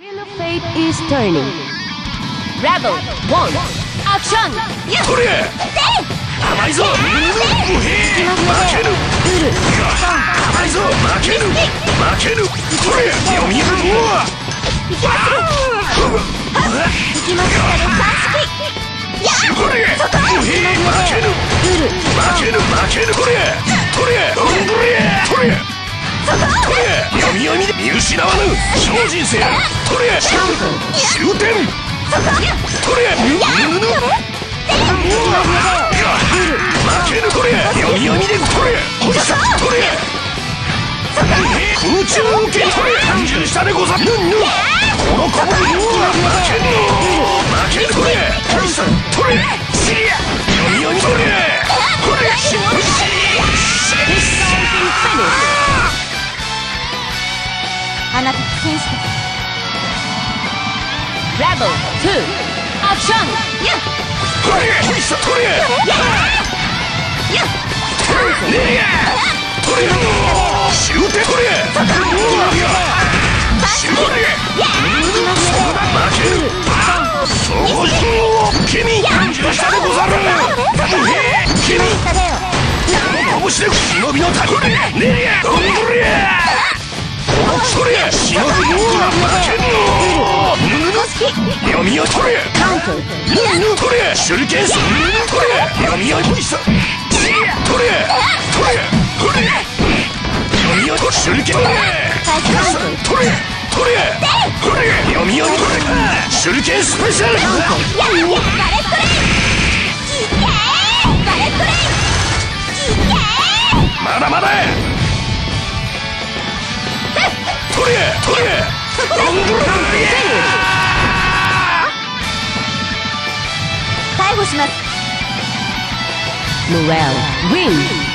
Wheel of Fate is turning. Rebel, one, action! これ甘いぞ負ける甘いぞ負けるこれ読みるもこれ負けるこれ読みで見失わぬ超人生終点負けるこれ読みで空中受け単純したでござるこのこぶ負けるこれ読みこれあなた危険して Rebel 2 action 終点負けるそう君単純したでござる君拳で忍びのタコ忍ぶ負ける読みを取れ手裏剣読みを取れ読みを手裏剣読みを手裏剣スペシャルまだまだ逮捕します。Noel win.